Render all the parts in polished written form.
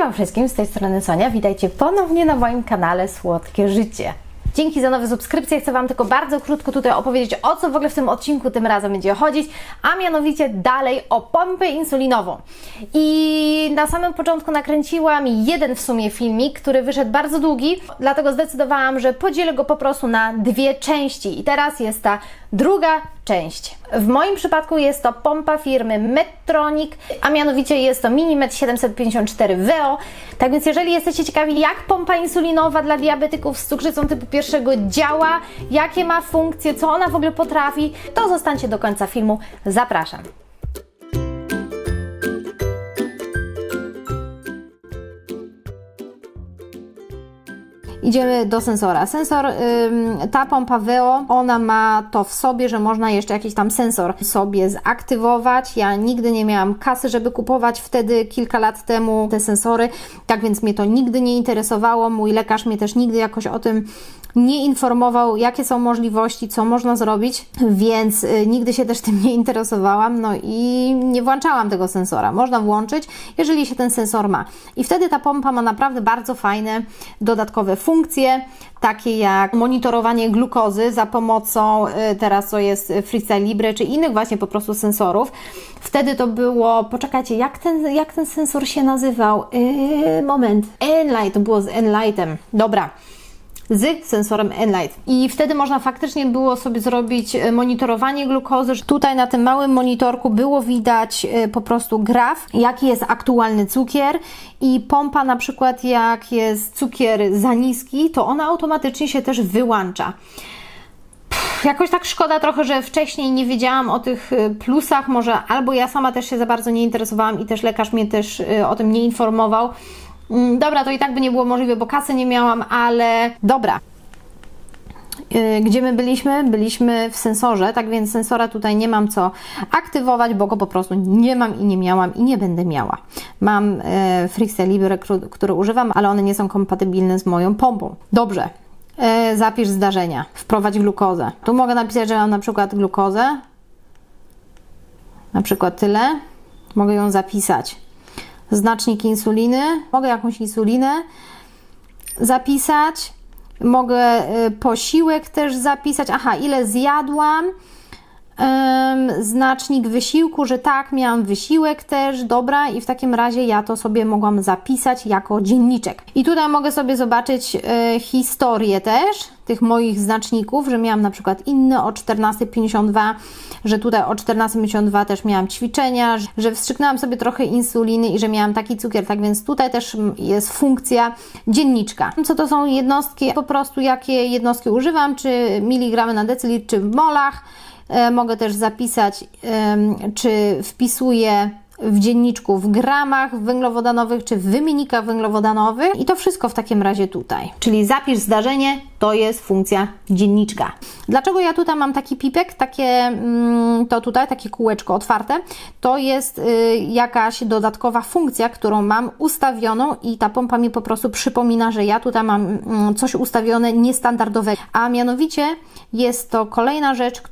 Wam wszystkim, z tej strony Sonia, witajcie ponownie na moim kanale Słodkie Życie. Dzięki za nowe subskrypcje, chcę Wam tylko bardzo krótko tutaj opowiedzieć, o co w ogóle w tym odcinku tym razem będzie chodzić, a mianowicie dalej o pompę insulinową. I na samym początku nakręciłam jeden w sumie filmik, który wyszedł bardzo długi, dlatego zdecydowałam, że podzielę go po prostu na dwie części i teraz jest ta druga część. W moim przypadku jest to pompa firmy Medtronic, a mianowicie jest to Minimed 754 VEO. Tak więc jeżeli jesteście ciekawi, jak pompa insulinowa dla diabetyków z cukrzycą typu 1 działa, jakie ma funkcje, co ona w ogóle potrafi, to zostańcie do końca filmu. Zapraszam. Idziemy do sensora. Ta pompa VEO, ona ma to w sobie, że można jeszcze jakiś tam sensor sobie zaktywować. Ja nigdy nie miałam kasy, żeby kupować wtedy kilka lat temu te sensory, tak więc mnie to nigdy nie interesowało. Mój lekarz mnie też nigdy jakoś o tym nie informował, jakie są możliwości, co można zrobić, więc nigdy się też tym nie interesowałam, no i nie włączałam tego sensora. Można włączyć, jeżeli się ten sensor ma. I wtedy ta pompa ma naprawdę bardzo fajne dodatkowe funkcje, takie jak monitorowanie glukozy za pomocą, teraz to jest Freestyle Libre, czy innych właśnie po prostu sensorów. Wtedy to było, poczekajcie, jak ten sensor się nazywał? Moment. Enlight, to było z Enlightem. Dobra. Z sensorem Enlight. I wtedy można faktycznie było sobie zrobić monitorowanie glukozy. Tutaj na tym małym monitorku było widać po prostu graf, jaki jest aktualny cukier i pompa na przykład jak jest cukier za niski, to ona automatycznie się też wyłącza. Jakoś tak szkoda trochę, że wcześniej nie wiedziałam o tych plusach, może albo ja sama też się za bardzo nie interesowałam i też lekarz mnie też o tym nie informował. Dobra, to i tak by nie było możliwe, bo kasy nie miałam, ale dobra. Gdzie my byliśmy? Byliśmy w sensorze, tak więc sensora tutaj nie mam co aktywować, bo go po prostu nie mam i nie miałam i nie będę miała. Mam Freestyle Libre, które używam, ale one nie są kompatybilne z moją pompą. Dobrze. Zapisz zdarzenia. Wprowadź glukozę. Tu mogę napisać, że mam na przykład glukozę. Na przykład tyle. Mogę ją zapisać. Znacznik insuliny, mogę jakąś insulinę zapisać, mogę posiłek też zapisać, aha, ile zjadłam, znacznik wysiłku, że tak, miałam wysiłek też, dobra, i w takim razie ja to sobie mogłam zapisać jako dzienniczek. I tutaj mogę sobie zobaczyć historię też tych moich znaczników, że miałam na przykład inne o 14,52, że tutaj o 14,52 też miałam ćwiczenia, że wstrzyknęłam sobie trochę insuliny i że miałam taki cukier, tak więc tutaj też jest funkcja dzienniczka. Co to są jednostki, po prostu jakie jednostki używam, czy miligramy na decylitr, czy w molach. Mogę też zapisać, czy wpisuję w dzienniczku w gramach węglowodanowych, czy w wymiennikach węglowodanowych i to wszystko w takim razie tutaj. Czyli zapisz zdarzenie, to jest funkcja dzienniczka. Dlaczego ja tutaj mam taki pipek, takie kółeczko otwarte? To jest jakaś dodatkowa funkcja, którą mam ustawioną i ta pompa mi po prostu przypomina, że ja tutaj mam coś ustawione niestandardowego. A mianowicie jest to kolejna rzecz,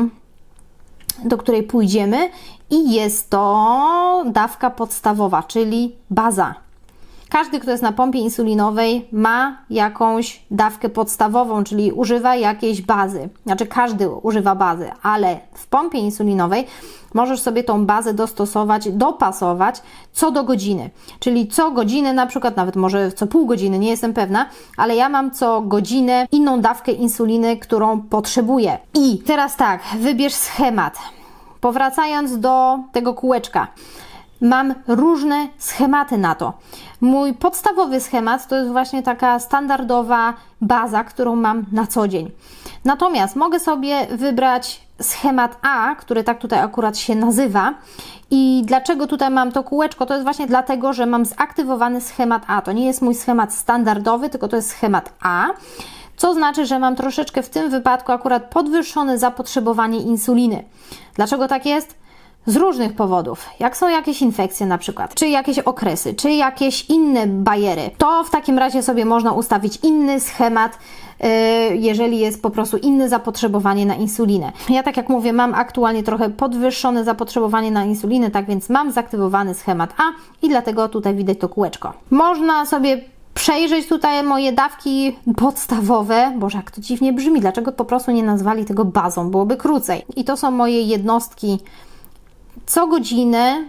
do której pójdziemy i jest to dawka podstawowa, czyli baza. Każdy, kto jest na pompie insulinowej, ma jakąś dawkę podstawową, czyli używa jakiejś bazy. Znaczy każdy używa bazy, ale w pompie insulinowej możesz sobie tą bazę dostosować, dopasować co do godziny. Czyli co godzinę, na przykład nawet może co pół godziny, nie jestem pewna, ale ja mam co godzinę inną dawkę insuliny, którą potrzebuję. I teraz tak, wybierz schemat. Powracając do tego kółeczka, mam różne schematy na to. Mój podstawowy schemat to jest właśnie taka standardowa baza, którą mam na co dzień. Natomiast mogę sobie wybrać schemat A, który tak tutaj akurat się nazywa. I dlaczego tutaj mam to kółeczko? To jest właśnie dlatego, że mam zaktywowany schemat A. To nie jest mój schemat standardowy, tylko to jest schemat A. Co znaczy, że mam troszeczkę w tym wypadku akurat podwyższone zapotrzebowanie insuliny. Dlaczego tak jest? z różnych powodów, jak są jakieś infekcje na przykład, czy jakieś okresy, czy jakieś inne bariery, to w takim razie sobie można ustawić inny schemat, jeżeli jest po prostu inne zapotrzebowanie na insulinę. Ja tak jak mówię, mam aktualnie trochę podwyższone zapotrzebowanie na insulinę, tak więc mam zaktywowany schemat A i dlatego tutaj widać to kółeczko. Można sobie przejrzeć tutaj moje dawki podstawowe. Boże, jak to dziwnie brzmi, dlaczego po prostu nie nazwali tego bazą, byłoby krócej. I to są moje jednostki co godzinę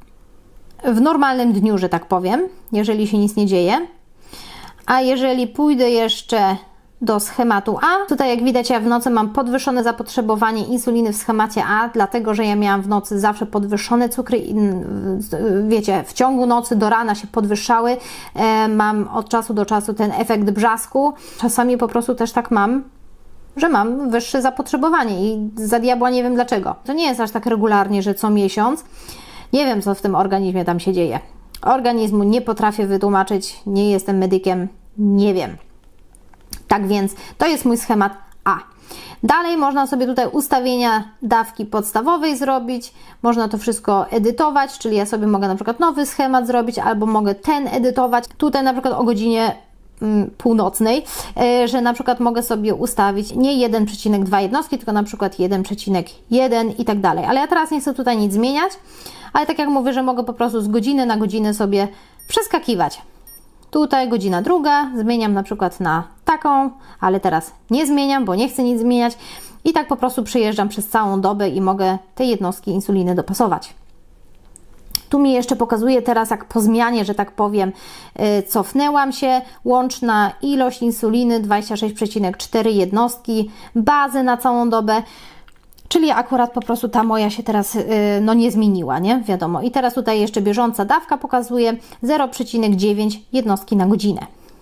w normalnym dniu, że tak powiem, jeżeli się nic nie dzieje. A jeżeli pójdę jeszcze do schematu A, tutaj jak widać ja w nocy mam podwyższone zapotrzebowanie insuliny w schemacie A, dlatego że ja miałam w nocy zawsze podwyższone cukry, wiecie, w ciągu nocy do rana się podwyższały, mam od czasu do czasu ten efekt brzasku, czasami po prostu też tak mam, że mam wyższe zapotrzebowanie i za diabła nie wiem dlaczego. To nie jest aż tak regularnie, że co miesiąc. Nie wiem, co w tym organizmie tam się dzieje. Organizmu nie potrafię wytłumaczyć, nie jestem medykiem, nie wiem. Tak więc to jest mój schemat A. Dalej można sobie tutaj ustawienia dawki podstawowej zrobić, można to wszystko edytować, czyli ja sobie mogę na przykład nowy schemat zrobić, albo mogę ten edytować. Tutaj na przykład o godzinie północnej, że na przykład mogę sobie ustawić nie 1,2 jednostki, tylko na przykład 1,1 i tak dalej. Ale ja teraz nie chcę tutaj nic zmieniać, ale tak jak mówię, że mogę po prostu z godziny na godzinę sobie przeskakiwać. Tutaj godzina druga, zmieniam na przykład na taką, ale teraz nie zmieniam, bo nie chcę nic zmieniać i tak po prostu przejeżdżam przez całą dobę i mogę te jednostki insuliny dopasować. Tu mi jeszcze pokazuje teraz, jak po zmianie, że tak powiem, cofnęłam się, łączna ilość insuliny 26,4 jednostki, bazy na całą dobę, czyli akurat po prostu ta moja się teraz no nie zmieniła, nie? Wiadomo. I teraz tutaj jeszcze bieżąca dawka pokazuje 0,9 jednostki na godzinę.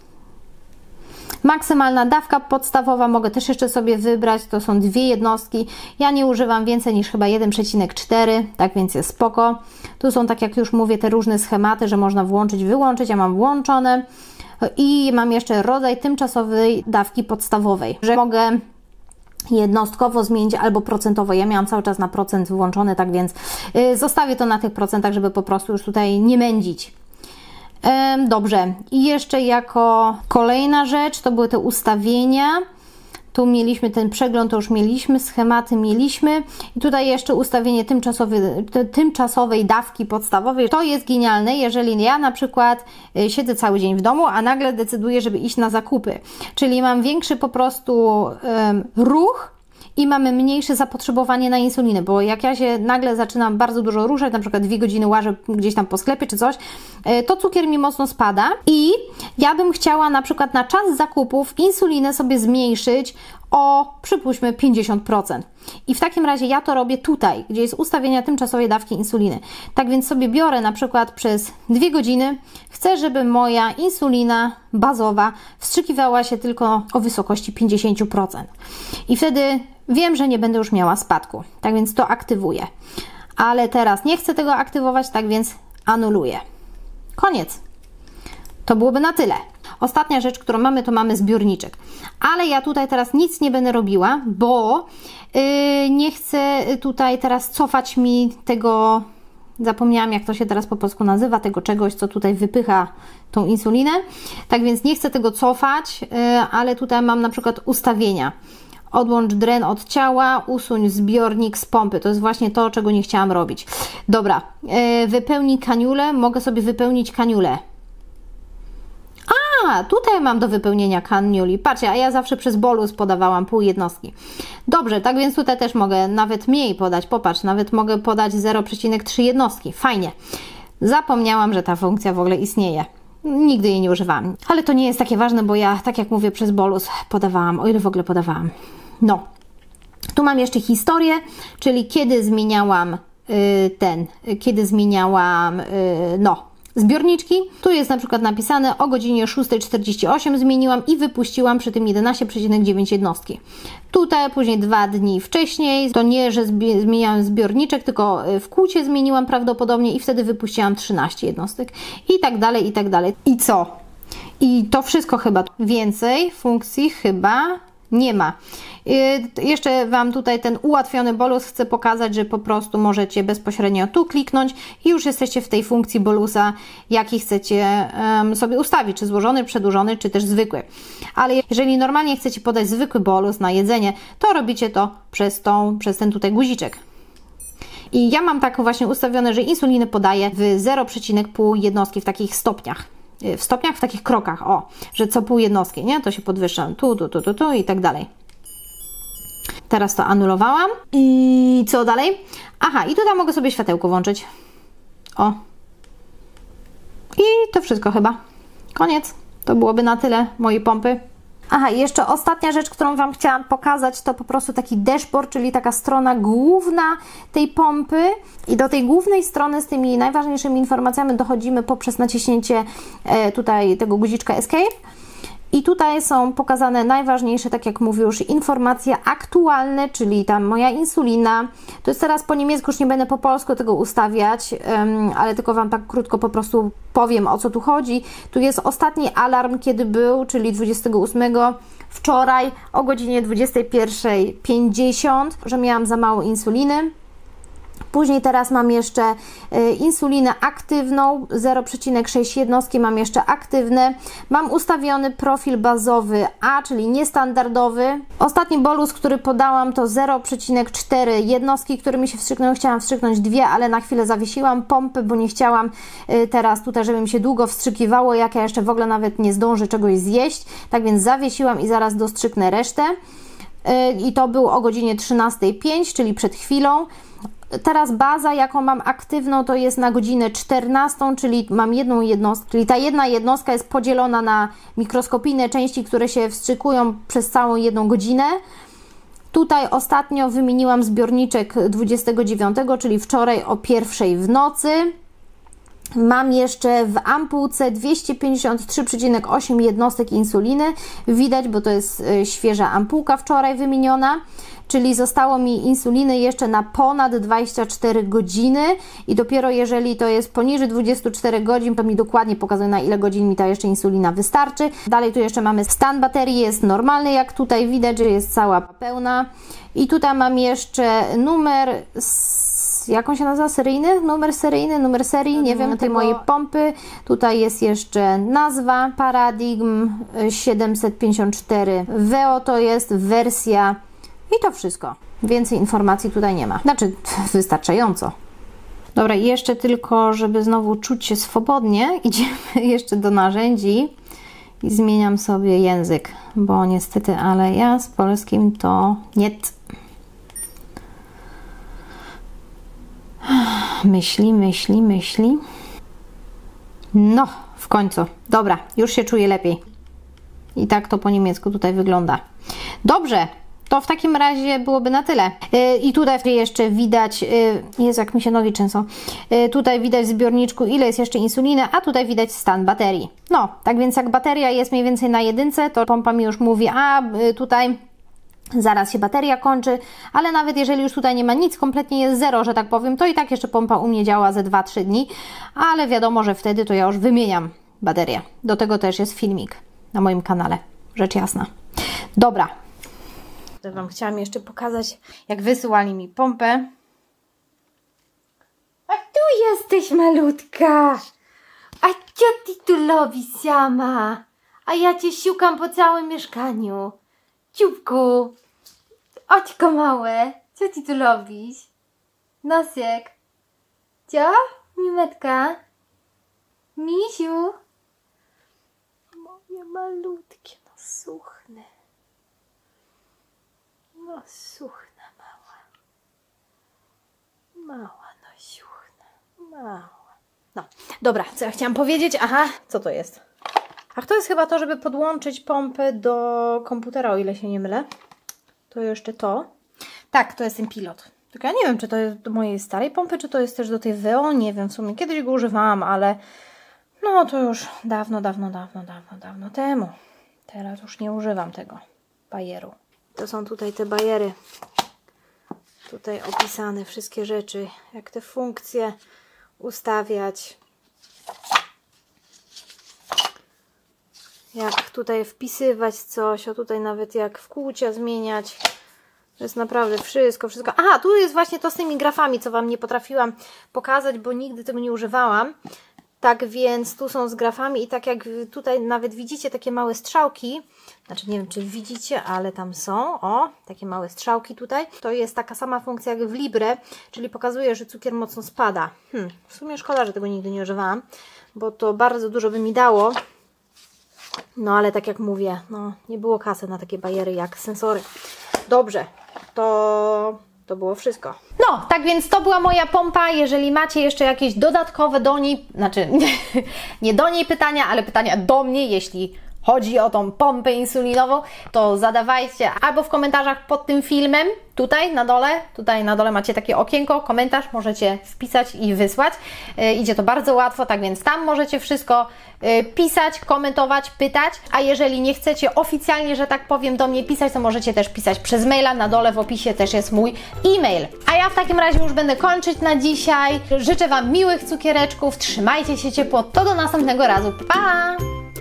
Maksymalna dawka podstawowa mogę też jeszcze sobie wybrać, to są 2 jednostki. Ja nie używam więcej niż chyba 1,4, tak więc jest spoko. Tu są, tak jak już mówię, te różne schematy, że można włączyć, wyłączyć. Ja mam włączone i mam jeszcze rodzaj tymczasowej dawki podstawowej, że mogę jednostkowo zmienić albo procentowo. Ja miałam cały czas na procent włączony, tak więc zostawię to na tych procentach, żeby po prostu już tutaj nie mędzić. Dobrze, i jeszcze jako kolejna rzecz to były te ustawienia. Tu mieliśmy ten przegląd, to już mieliśmy, schematy mieliśmy i tutaj jeszcze ustawienie tymczasowej dawki podstawowej. To jest genialne, jeżeli ja na przykład siedzę cały dzień w domu, a nagle decyduję, żeby iść na zakupy, czyli mam większy po prostu ruch i mamy mniejsze zapotrzebowanie na insulinę, bo jak ja się nagle zaczynam bardzo dużo ruszać, na przykład 2 godziny łażę gdzieś tam po sklepie czy coś, to cukier mi mocno spada i ja bym chciała na przykład na czas zakupów insulinę sobie zmniejszyć o, przypuśćmy, 50%. I w takim razie ja to robię tutaj, gdzie jest ustawienia tymczasowej dawki insuliny. Tak więc sobie biorę na przykład przez 2 godziny, chcę, żeby moja insulina bazowa wstrzykiwała się tylko o wysokości 50%. I wtedy wiem, że nie będę już miała spadku. Tak więc to aktywuję. Ale teraz nie chcę tego aktywować, tak więc anuluję. Koniec. To byłoby na tyle. Ostatnia rzecz, którą mamy, to mamy zbiorniczek. Ale ja tutaj teraz nic nie będę robiła, bo nie chcę tutaj teraz cofać mi tego, zapomniałam jak to się teraz po polsku nazywa, tego czegoś, co tutaj wypycha tą insulinę. Tak więc nie chcę tego cofać, ale tutaj mam na przykład ustawienia. Odłącz dren od ciała, usuń zbiornik z pompy. To jest właśnie to, czego nie chciałam robić. Dobra, wypełnij kaniulę. Mogę sobie wypełnić kaniulę. A, tutaj mam do wypełnienia kaniuli. Patrzcie, a ja zawsze przez bolus podawałam pół jednostki. Dobrze, tak więc tutaj też mogę nawet mniej podać. Popatrz, nawet mogę podać 0,3 jednostki. Fajnie. Zapomniałam, że ta funkcja w ogóle istnieje. Nigdy jej nie używałam. Ale to nie jest takie ważne, bo ja, tak jak mówię, przez bolus podawałam, o ile w ogóle podawałam. No. Tu mam jeszcze historię, czyli kiedy zmieniałam zbiorniczki. Tu jest na przykład napisane o godzinie 6:48 zmieniłam i wypuściłam przy tym 11,9 jednostki. Tutaj później 2 dni wcześniej, to nie, że zmieniałam zbiorniczek, tylko w kłucie zmieniłam prawdopodobnie i wtedy wypuściłam 13 jednostek. I tak dalej, i tak dalej. I co? I to wszystko chyba. Więcej funkcji chyba nie ma. Jeszcze Wam tutaj ten ułatwiony bolus chcę pokazać, że po prostu możecie bezpośrednio tu kliknąć i już jesteście w tej funkcji bolusa, jaki chcecie sobie ustawić, czy złożony, przedłużony, czy też zwykły. Ale jeżeli normalnie chcecie podać zwykły bolus na jedzenie, to robicie to przez ten tutaj guziczek. I ja mam tak właśnie ustawione, że insulinę podaję w 0,5 jednostki w takich stopniach. W takich krokach, o, że co pół jednostki, nie? To się podwyższa tu i tak dalej. Teraz to anulowałam. I co dalej? Aha, i tutaj mogę sobie światełko włączyć. O. I to wszystko chyba. Koniec. To byłoby na tyle mojej pompy. Aha, i jeszcze ostatnia rzecz, którą Wam chciałam pokazać, to po prostu taki dashboard, czyli taka strona główna tej pompy. I do tej głównej strony z tymi najważniejszymi informacjami dochodzimy poprzez naciśnięcie tutaj tego guziczka Escape. I tutaj są pokazane najważniejsze, tak jak mówię już, informacje aktualne, czyli tam moja insulina. To jest teraz po niemiecku, już nie będę po polsku tego ustawiać, ale tylko Wam tak krótko po prostu powiem, o co tu chodzi. Tu jest ostatni alarm, kiedy był, czyli 28, wczoraj o godzinie 21:50, że miałam za mało insuliny. Później teraz mam jeszcze insulinę aktywną, 0,6 jednostki mam jeszcze aktywne. Mam ustawiony profil bazowy A, czyli niestandardowy. Ostatni bolus, który podałam, to 0,4 jednostki, które mi się wstrzyknęły. Chciałam wstrzyknąć 2, ale na chwilę zawiesiłam pompę, bo nie chciałam teraz tutaj, żeby mi się długo wstrzykiwało, jak ja jeszcze w ogóle nawet nie zdążę czegoś zjeść. Tak więc zawiesiłam i zaraz dostrzyknę resztę. I to było o godzinie 13:05, czyli przed chwilą. Teraz baza, jaką mam aktywną, to jest na godzinę 14, czyli mam jedną jednostkę, czyli ta jedna jednostka jest podzielona na mikroskopijne części, które się wstrzykują przez całą jedną godzinę. Tutaj ostatnio wymieniłam zbiorniczek 29, czyli wczoraj o 1:00 w nocy. Mam jeszcze w ampułce 253,8 jednostek insuliny. Widać, bo to jest świeża ampułka wczoraj wymieniona. Czyli zostało mi insuliny jeszcze na ponad 24 godziny i dopiero jeżeli to jest poniżej 24 godzin, to mi dokładnie pokazuje, na ile godzin mi ta jeszcze insulina wystarczy. Dalej tu jeszcze mamy stan baterii, jest normalny, jak tutaj widać, że jest cała pełna. I tutaj mam jeszcze numer, jak on się nazywa? Seryjny? Numer serii, nie wiem, tej mojej pompy. Tutaj jest jeszcze nazwa, Paradigm 754 VEO, to jest wersja. I to wszystko. Więcej informacji tutaj nie ma. Znaczy, wystarczająco. Dobra, i jeszcze tylko, żeby znowu czuć się swobodnie, idziemy jeszcze do narzędzi i zmieniam sobie język, bo niestety, ale ja z polskim to nie. Myśli. No, w końcu. Dobra, już się czuję lepiej. I tak to po niemiecku tutaj wygląda. Dobrze. To w takim razie byłoby na tyle. I tutaj jeszcze widać, Jezu, jak mi się nogi trzęsą, tutaj widać w zbiorniczku, ile jest jeszcze insuliny, a tutaj widać stan baterii. No, tak więc jak bateria jest mniej więcej na 1, to pompa mi już mówi, a tutaj zaraz się bateria kończy, ale nawet jeżeli już tutaj nie ma nic, kompletnie jest 0, że tak powiem, to i tak jeszcze pompa u mnie działa ze 2-3 dni, ale wiadomo, że wtedy to ja już wymieniam baterię. Do tego też jest filmik na moim kanale, rzecz jasna. Dobra. Wam chciałam jeszcze pokazać, jak wysyłali mi pompę. A tu jesteś, malutka! A co ty tu robisz sama? A ja cię siukam po całym mieszkaniu. Ciupku, oczko małe, co ty tu robisz? Nosek. Co? Mimetka? Misiu? Moje malutkie, no suchne. No suchna mała. Mała, no suchna. Mała. No, dobra, co ja chciałam powiedzieć? Aha, co to jest? Ach, to jest chyba to, żeby podłączyć pompę do komputera, o ile się nie mylę. To jeszcze to. Tak, to jest ten pilot. Tylko ja nie wiem, czy to jest do mojej starej pompy, czy to jest też do tej VEO. Nie wiem, w sumie kiedyś go używałam, ale no to już dawno temu. Teraz już nie używam tego bajeru. To są tutaj te bajery. Tutaj opisane wszystkie rzeczy, jak te funkcje ustawiać. jak tutaj wpisywać coś, o tutaj nawet jak wkłucia zmieniać. To jest naprawdę wszystko. Aha, tu jest właśnie to z tymi grafami, co Wam nie potrafiłam pokazać, bo nigdy tego nie używałam. Tak więc tu są z grafami i tak jak tutaj nawet widzicie takie małe strzałki, znaczy nie wiem czy widzicie, ale tam są, o, takie małe strzałki tutaj. To jest taka sama funkcja jak w Libre, czyli pokazuje, że cukier mocno spada. W sumie szkoda, że tego nigdy nie używałam, bo to bardzo dużo by mi dało. No ale tak jak mówię, no nie było kasy na takie bajery jak sensory. Dobrze, to było wszystko. No, tak więc to była moja pompa. Jeżeli macie jeszcze jakieś dodatkowe do niej, znaczy nie do niej pytania, ale pytania do mnie, jeśli chodzi o tą pompę insulinową, to zadawajcie albo w komentarzach pod tym filmem, tutaj na dole macie takie okienko, komentarz, możecie wpisać i wysłać. Idzie to bardzo łatwo, tak więc tam możecie wszystko pisać, komentować, pytać, a jeżeli nie chcecie oficjalnie, że tak powiem, do mnie pisać, to możecie też pisać przez maila, na dole w opisie też jest mój e-mail. A ja w takim razie już będę kończyć na dzisiaj. Życzę Wam miłych cukiereczków, trzymajcie się ciepło, to do następnego razu, pa!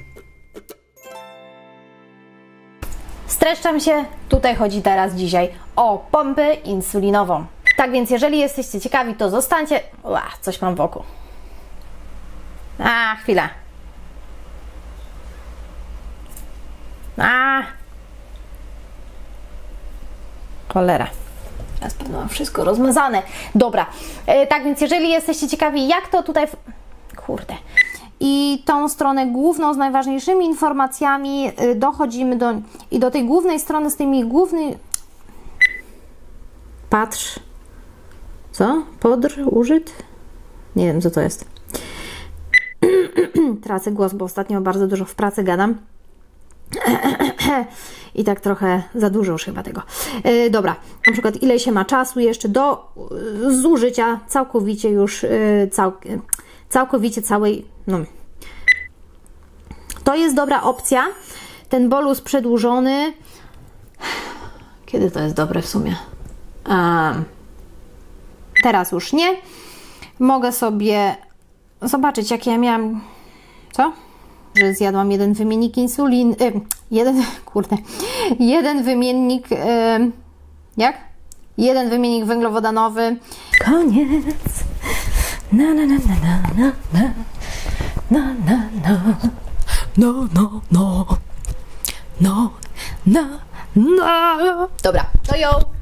Streszczam się, tutaj chodzi teraz dzisiaj o pompę insulinową. Tak więc jeżeli jesteście ciekawi, to zostańcie... coś mam w oku. Chwila. Cholera. Teraz pewno mam wszystko rozmazane. Dobra, tak więc jeżeli jesteście ciekawi, jak to tutaj... Kurde. I tą stronę główną z najważniejszymi informacjami dochodzimy do tej głównej strony z tymi głównymi... Patrz. Co? Podr? Użyt? Nie wiem, co to jest. Tracę głos, bo ostatnio bardzo dużo w pracy gadam. I tak trochę za dużo już chyba tego. Dobra, na przykład ile się ma czasu jeszcze do zużycia całkowicie już całkowicie całej... No. To jest dobra opcja. Ten bolus przedłużony. Kiedy to jest dobre w sumie? Teraz już nie. Mogę sobie zobaczyć, jakie ja miałam... Co? Że zjadłam jeden wymiennik insulin... jeden wymiennik... jak? Jeden wymiennik węglowodanowy. Koniec. Na na na na na na na na na no no no no no no. Dobra, to ją.